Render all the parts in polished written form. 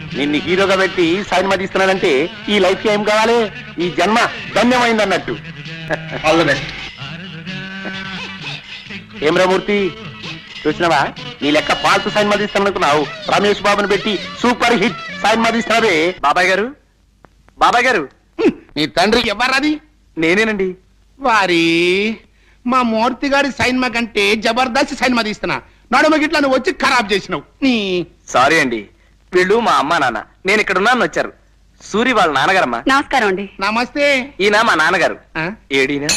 నిన్ను హీరోగా పెట్టి సినిమా తీస్తున్నానంటే ఈ లైఫ్ ఏం కావాలి? ఈ జన్మ ధన్యమైంది అన్నట్టు. All the best. ఏం రామూర్తి చూసినావా? నీ లెక్క పాల్తు సినిమా తీస్తాననుకున్నావు, రమేష్ బాబుని పెట్టి సూపర్ హిట్ సినిమా తీస్తున్నావే. బాబాయ్ గారు, బాబాయ్ గారు, నీ తండ్రి ఎవరది? నేనేనండి. వారి మా మూర్తి గారి సినిమా కంటే జబర్దస్త్ సినిమా తీస్తున్నా, నడుమ గిట్లా నువ్వు వచ్చి ఖరాబ్ చేసినావు. నీ సారీ అండి, వీళ్ళు మా అమ్మా నాన్న, నేను ఇక్కడ ఉన్నాను వచ్చారు. సూరి వాళ్ళ నాన్నగారమ్మా. నమస్కారం అండి. నమస్తే. ఈయన మా నాన్నగారు. ఏడీనా?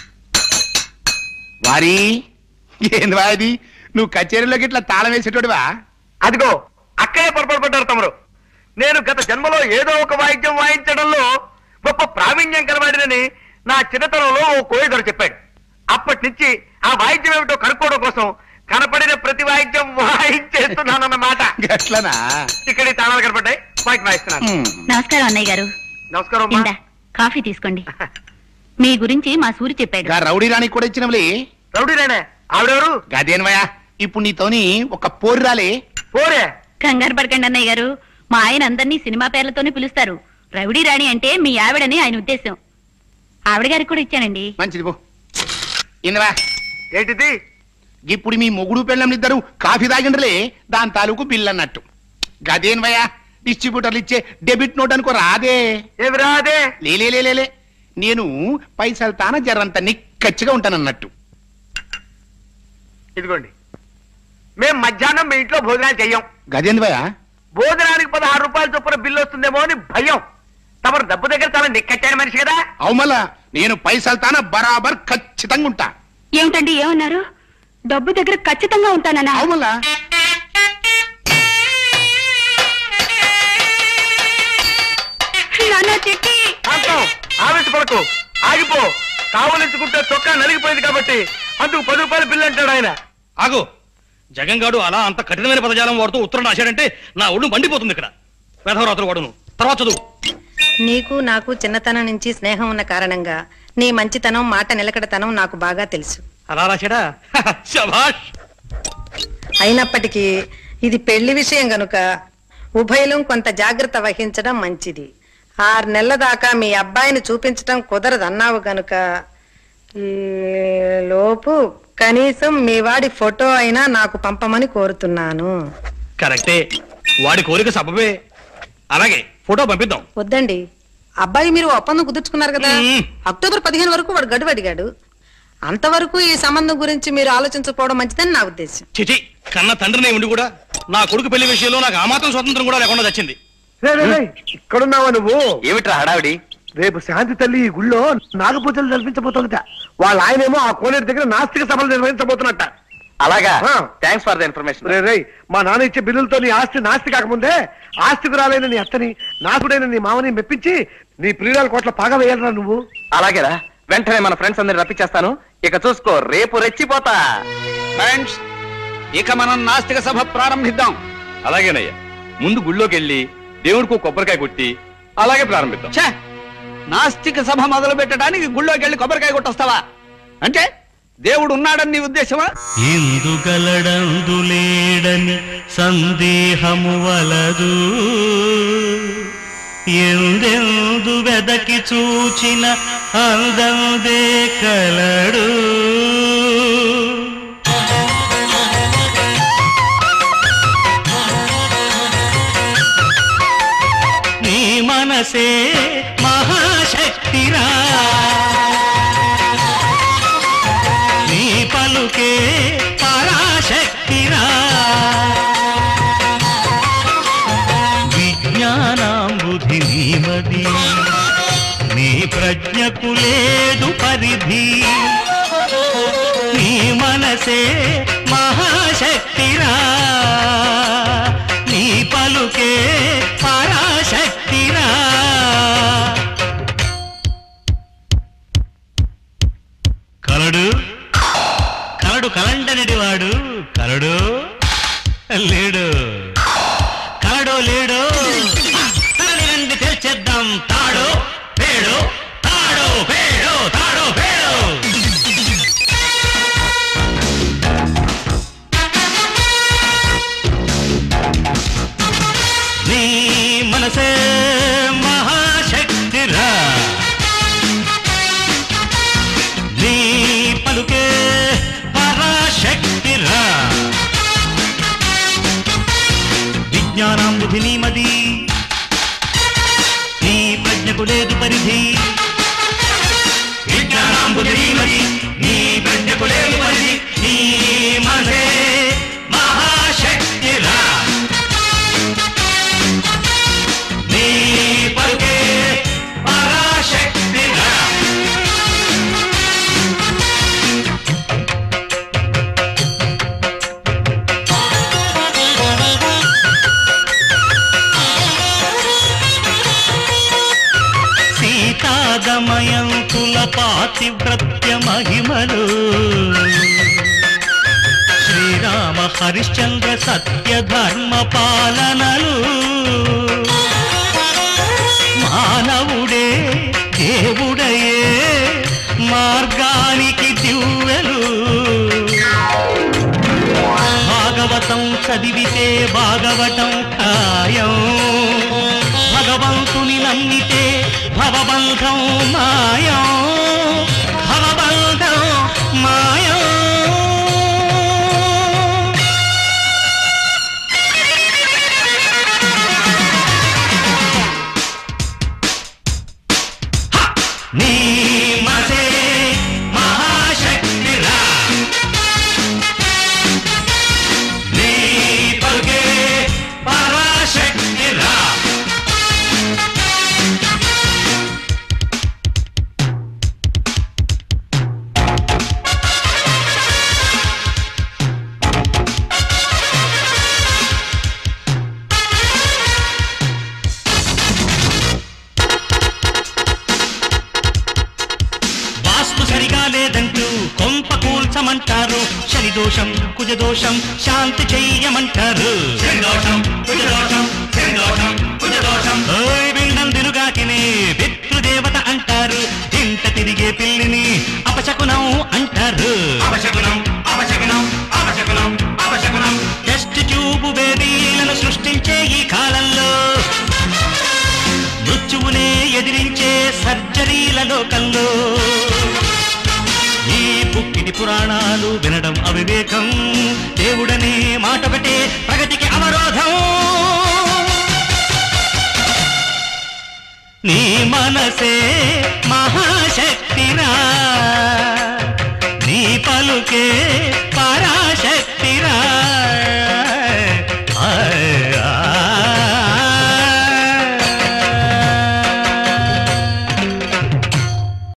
వారి ఏందివా అది? నువ్వు కచేరీలోకి ఇట్లా తాళం వేసేటోడివా? అదిగో అక్కడే పొరపాటు పడ్డారు తమరు. నేను గత జన్మలో ఏదో ఒక వాయిద్యం వాయించడంలో గొప్ప ప్రావీణ్యం కలవాడినని నా చిన్నతనంలో ఓ కోయిదరు చెప్పాడు. అప్పటి నుంచి ఆ వాయిద్యం ఏమిటో కనుక్కోవడం కోసం కనపడిన ప్రతి వాయిద్యం వాయించేస్తున్నానన్నమాట. అట్లనా? ఇక్కడ ఈ తాళాలు కనపడ్డాయి, వాయిద్యం వాయిస్తున్నాను. నమస్కారం అన్నయ్య గారు. నమస్కారం. కాఫీ తీసుకోండి. మీ గురించి మా సూరి చెప్పాడు. రౌడీ రాణి కూడా ఇచ్చినవులే. రౌడీ రాణే? ఆవిడెవరు? గదేనవయా, ఇప్పుడు నీతోని ఒక పోరు రాలే. పోరే? కంగారు పడకండి అన్నయ్య గారు, మా ఆయన అందరినీ సినిమా పేర్లతోనే పిలుస్తారు. రౌడీ రాణి అంటే మీ ఆవిడని ఆయన ఉద్దేశం. ఆవిడ గారికి కూడా ఇచ్చానండి. మంచిది పో. ఇందవా ఏంటిది? ఇప్పుడు మీ మొగుడు పెళ్ళం ఇద్దరు కాఫీ తాగిండ్రలే, దాని తాలూకు బిల్ అన్నట్టు. గదేనవయా, డిస్ట్రిబ్యూటర్లు ఇచ్చే డెబిట్ నోట్ అనుకో రాదే. ఏమి రాదే? లేలే, నేను పైసలు తాన జరంత నిక్కచ్చిగా ఉంటానన్నట్టు. ఇదిగోండి, మేం మధ్యాహ్నం మీ ఇంట్లో భోజనాలు చెయ్యం. గదేంద్వయా? భోజనానికి 16 రూపాయలు చొప్పున బిల్లు వస్తుందేమో అని భయం. తమరు డబ్బు దగ్గర చాలా నిక్కచ్చాని మనిషి కదా. అవుమలా, నేను పైసలు తాన బరాబర్ ఖచ్చితంగా ఉంటా. ఏమిటండి, ఏమన్నారు? డబ్బు దగ్గర ఖచ్చితంగా ఉంటానన్నా? అవుమలా. ఆవేశపడకు, ఆగిపో. కావలించుకుంటే చొక్కా నలిగిపోయింది కాబట్టి అందుకు 10 రూపాయలు బిల్లు అంటాడు ఆయన. ఆగు, జగంగాడు అలా అంత కఠినమైన పదజాలం వాడుతూ ఉత్తరం రాశాడంటే నా ఒళ్ళు మండిపోతుంది. ఇక్కడ వేధవరాత్రులు వాడును. తర్వాత చదువు. నీకు నాకు చిన్నతనం నుంచి స్నేహం ఉన్న కారణంగా నీ మంచితనం, మాట నిలకడతనం నాకు బాగా తెలుసు. అలా రాశాడా? శభాష్. అయినప్పటికీ ఇది పెళ్లి విషయం గనుక ఉభయలం కొంత జాగ్రత్త వహించడం మంచిది. 6 నెలల దాకా మీ అబ్బాయిని చూపించడం కుదరదన్నావు గనుక ఈ లోపు కనీసం మీ వాడి ఫోటో అయినా నాకు పంపమని కోరుతున్నాను. కరెక్టే, వాడి కోరిక సబబే. అలాగే ఫోటో పంపిద్దాం. వద్దండి, అబ్బాయి మీరు ఒప్పందం కుదుర్చుకున్నారు కదా. అక్టోబర్ 15 వరకు వాడు గడువు అడిగాడు. అంతవరకు ఈ సంబంధం గురించి మీరు ఆలోచించకపోవడం మంచిదని నా ఉద్దేశం. చిచి, కన్న తండ్రినే ఉండి కూడా నా కొడుకు పెళ్లి విషయంలో నాకు ఆ మాత్రం స్వతంత్రం కూడా లేకుండా వచ్చింది. ఇక్కడున్నావా నువ్వు? ఏమిట్రా హడావిడి? రేపు శాంతి తల్లి ఈ గుళ్ళో నాగపూజలు జరిపించబోతుందట. వాళ్ళ ఆయనేమో ఆ కోనేరు దగ్గర నాస్తిక సభలు నిర్వహించబోతున్నట్ట. అలాగా? Thanks for the information. మా నాన్న ఇచ్చే బిల్లులతో నీ ఆస్తి నాస్తి కాకముందే ఆస్తికురాలైన నీ అత్తని, నాకుడైన నీ మామని మెప్పించి నీ ప్రియురాల కోట్ల పాగా వేయాలరా నువ్వు. అలాగేరా, వెంటనే మన ఫ్రెండ్స్ అందరిని రప్పించేస్తాను. ఇక చూసుకో, రేపు రెచ్చిపోతా. ఫ్రెండ్స్, ఇక మనం నాస్తిక సభ ప్రారంభిద్దాం. అలాగేనయ్యా, ముందు గుళ్ళోకి వెళ్ళి దేవుడికి కొబ్బరికాయ కొట్టి అలాగే ప్రారంభిద్దాం. నాస్తిక సభ మొదలు పెట్టడానికి గుళ్ళోకి వెళ్ళి కొబ్బరికాయ కొట్టొస్తావా? అంటే దేవుడు ఉన్నాడని నీ ఉద్దేశమా? ఎందుగలడందు లేడని సందేహము వలదు, ఎందెందు వెదకి చూచిన అందందే కలడు. నీ మనసే మహాశక్తిరా, నీ పలుకే పరాశక్తిరా, విజ్ఞానాంబుధి నీమది, నీ ప్రజ్ఞకు లేదు పరిధి. నీ మనసే మహాశక్తిరా, నీ పలుకే పరాశక్తిరా. కలడు కలడు కలండనిడి వాడు కలడు లేడు, కలడో లేడో కలడి తెలిచేద్దాం. తాడో పేడో, తాడో పేడో, తాడో పేడో. నీ మనసే మహాశక్తిరా నీ పలుకే పరాశక్తిరా విజ్ఞానం బుద్ధి నీ మది నీ ప్రజ్ఞకు లేదు పరిధి విజ్ఞానం బుద్ధి నీ మది నీ ప్రజ్ఞకు లేదు పరిధి నీ మనసే మహాశక్తిరా నీ పలుకే పరాశక్తిరా సీతాదమయంతుల పాతివ్రత్య మహిమలు శ్రీరామ హరిశ్చంద్ర సత్య ధర్మ పాలనలు మానవుడే దేవుడయే మార్గానికి దివ్వెలు భాగవతం చదివితే భాగవతం ఖాయం భగవంతుని నమ్మితే భవబంధం మాయం భవబంధం మాయం నీ మనసే మహాశక్తిరా నీ పలుకే పరాశక్తిరా వాస్తు సరిగా లేదంటూ కొంప కూల్చమంటారు శనిదోషం కుజదోషం శాంతి చెయ్యమంటారు బిండం తిరుగాకిని పితృదేవత అంటారు ఇంట తిరిగే పిల్లిని అపశకునం అంటారు టెస్ట్ ట్యూబ్ బేబీలను సృష్టించే ఈ కాలంలో మృత్యువునే ఎదిరించే సర్జరీల లోకంలో ఈ పుక్కిటి పురాణాలు వినడం అవివేకం దేవుడనే మాటొకటే ప్రగతికి అవరోధం నీ మనసే మహాశక్తిరా నీ పలుకే